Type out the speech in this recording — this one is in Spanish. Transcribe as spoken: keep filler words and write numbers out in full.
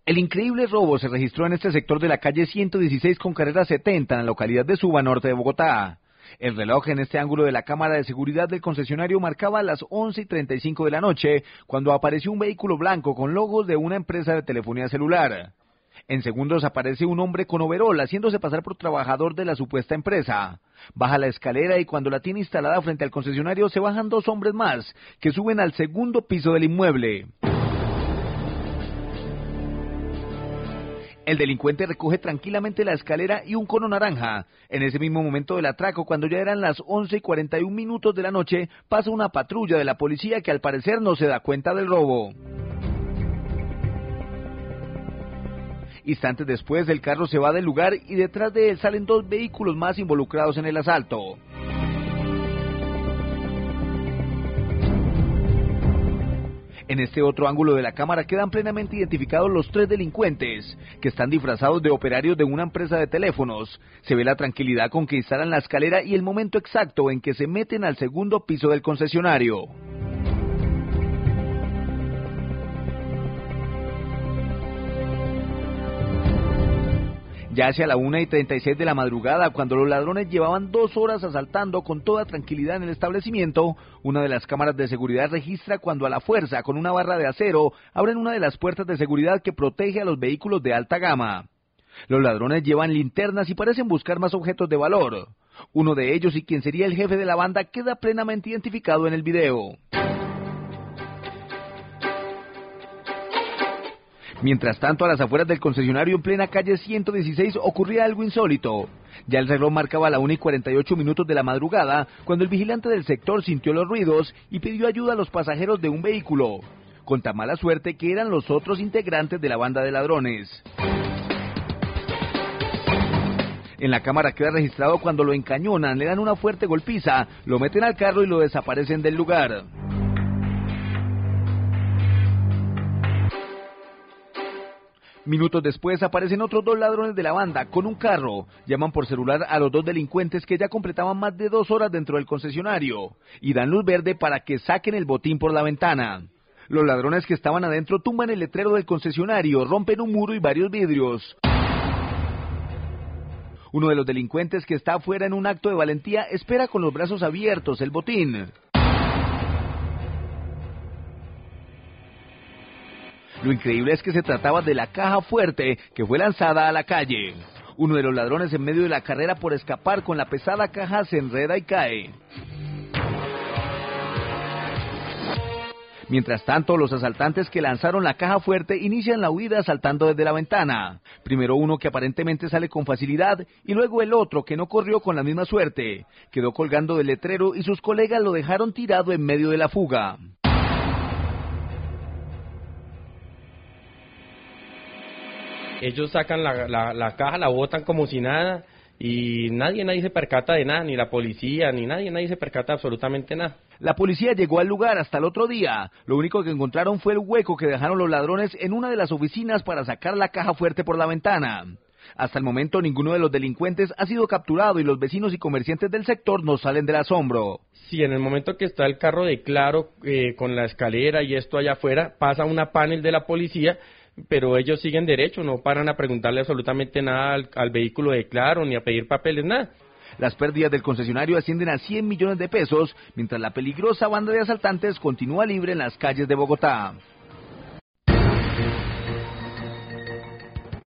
El increíble robo se registró en este sector de la calle ciento dieciséis con carrera setenta en la localidad de Suba, norte de Bogotá. El reloj en este ángulo de la cámara de seguridad del concesionario marcaba las once y treinta y cinco de la noche cuando apareció un vehículo blanco con logos de una empresa de telefonía celular. En segundos aparece un hombre con overol haciéndose pasar por trabajador de la supuesta empresa. Baja la escalera y cuando la tiene instalada frente al concesionario se bajan dos hombres más que suben al segundo piso del inmueble. El delincuente recoge tranquilamente la escalera y un cono naranja. En ese mismo momento del atraco, cuando ya eran las once y cuarenta y un minutos de la noche, pasa una patrulla de la policía que al parecer no se da cuenta del robo. Instantes después, el carro se va del lugar y detrás de él salen dos vehículos más involucrados en el asalto. En este otro ángulo de la cámara quedan plenamente identificados los tres delincuentes, que están disfrazados de operarios de una empresa de teléfonos. Se ve la tranquilidad con que instalan la escalera y el momento exacto en que se meten al segundo piso del concesionario. Ya hacia la una y treinta y seis de la madrugada, cuando los ladrones llevaban dos horas asaltando con toda tranquilidad en el establecimiento, una de las cámaras de seguridad registra cuando a la fuerza, con una barra de acero, abren una de las puertas de seguridad que protege a los vehículos de alta gama. Los ladrones llevan linternas y parecen buscar más objetos de valor. Uno de ellos, y quien sería el jefe de la banda, queda plenamente identificado en el video. Mientras tanto, a las afueras del concesionario en plena calle ciento dieciséis ocurría algo insólito. Ya el reloj marcaba la una y cuarenta y ocho minutos de la madrugada cuando el vigilante del sector sintió los ruidos y pidió ayuda a los pasajeros de un vehículo, con tan mala suerte que eran los otros integrantes de la banda de ladrones. En la cámara queda registrado cuando lo encañonan, le dan una fuerte golpiza, lo meten al carro y lo desaparecen del lugar. Minutos después aparecen otros dos ladrones de la banda con un carro, llaman por celular a los dos delincuentes que ya completaban más de dos horas dentro del concesionario y dan luz verde para que saquen el botín por la ventana. Los ladrones que estaban adentro tumban el letrero del concesionario, rompen un muro y varios vidrios. Uno de los delincuentes que está afuera en un acto de valentía espera con los brazos abiertos el botín. Lo increíble es que se trataba de la caja fuerte que fue lanzada a la calle. Uno de los ladrones, en medio de la carrera por escapar con la pesada caja, se enreda y cae. Mientras tanto, los asaltantes que lanzaron la caja fuerte inician la huida saltando desde la ventana. Primero uno que aparentemente sale con facilidad y luego el otro que no corrió con la misma suerte. Quedó colgando del letrero y sus colegas lo dejaron tirado en medio de la fuga. Ellos sacan la, la, la caja, la botan como si nada y nadie, nadie se percata de nada, ni la policía, ni nadie, nadie se percata absolutamente nada. La policía llegó al lugar hasta el otro día. Lo único que encontraron fue el hueco que dejaron los ladrones en una de las oficinas para sacar la caja fuerte por la ventana. Hasta el momento ninguno de los delincuentes ha sido capturado y los vecinos y comerciantes del sector no salen del asombro. Sí, en el momento que está el carro de Claro eh, con la escalera y esto allá afuera, pasa una panel de la policía, pero ellos siguen derecho, no paran a preguntarle absolutamente nada al, al vehículo de Claro, ni a pedir papeles, nada. Las pérdidas del concesionario ascienden a cien millones de pesos, mientras la peligrosa banda de asaltantes continúa libre en las calles de Bogotá.